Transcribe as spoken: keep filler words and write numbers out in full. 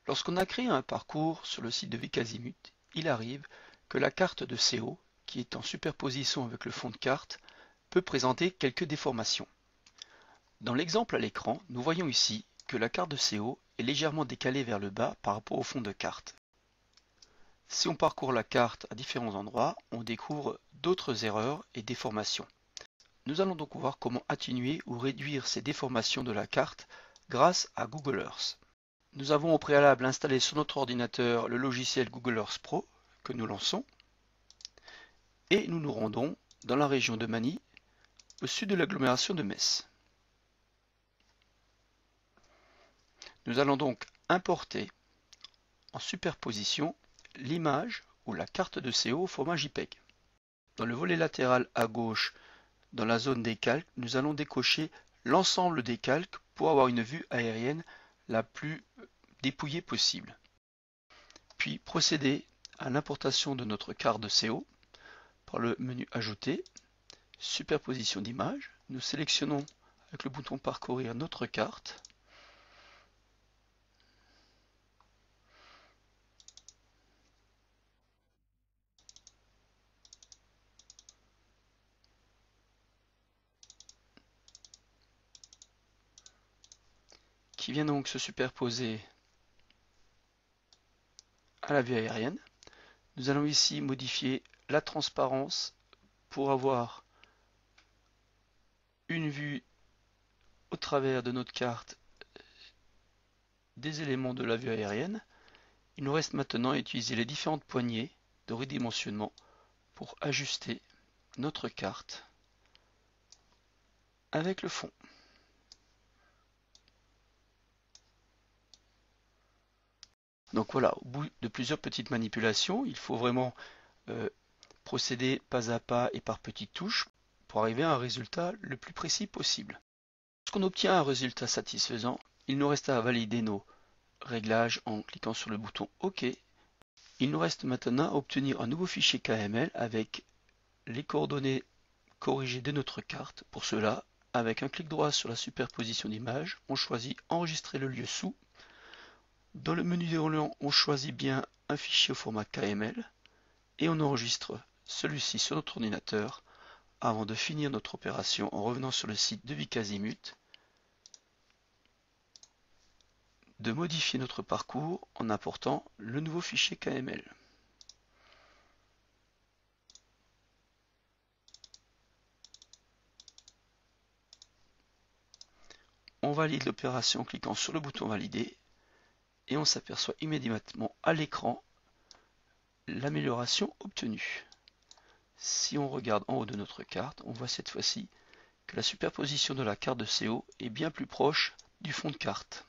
Lorsqu'on a créé un parcours sur le site de Vicazimut, il arrive que la carte de C O, qui est en superposition avec le fond de carte, peut présenter quelques déformations. Dans l'exemple à l'écran, nous voyons ici que la carte de C O est légèrement décalée vers le bas par rapport au fond de carte. Si on parcourt la carte à différents endroits, on découvre d'autres erreurs et déformations. Nous allons donc voir comment atténuer ou réduire ces déformations de la carte grâce à Google Earth. Nous avons au préalable installé sur notre ordinateur le logiciel Google Earth Pro que nous lançons et nous nous rendons dans la région de Manille, au sud de l'agglomération de Metz. Nous allons donc importer en superposition l'image ou la carte de C O au format JPEG. Dans le volet latéral à gauche, dans la zone des calques, nous allons décocher l'ensemble des calques pour avoir une vue aérienne la plus dépouillée possible. Puis procéder à l'importation de notre carte de C O par le menu Ajouter, Superposition d'image. Nous sélectionnons avec le bouton Parcourir notre carte. Qui vient donc se superposer à la vue aérienne. Nous allons ici modifier la transparence pour avoir une vue au travers de notre carte des éléments de la vue aérienne. Il nous reste maintenant à utiliser les différentes poignées de redimensionnement pour ajuster notre carte avec le fond. Donc voilà, au bout de plusieurs petites manipulations, il faut vraiment euh, procéder pas à pas et par petites touches pour arriver à un résultat le plus précis possible. Lorsqu'on obtient un résultat satisfaisant, il nous reste à valider nos réglages en cliquant sur le bouton OK. Il nous reste maintenant à obtenir un nouveau fichier K M L avec les coordonnées corrigées de notre carte. Pour cela, avec un clic droit sur la superposition d'images, on choisit Enregistrer le lieu sous. Dans le menu déroulant, on choisit bien un fichier au format K M L et on enregistre celui-ci sur notre ordinateur avant de finir notre opération en revenant sur le site de Vicazimut, de modifier notre parcours en apportant le nouveau fichier K M L. On valide l'opération en cliquant sur le bouton Valider et on s'aperçoit immédiatement à l'écran l'amélioration obtenue. Si on regarde en haut de notre carte, on voit cette fois-ci que la superposition de la carte de C O est bien plus proche du fond de carte.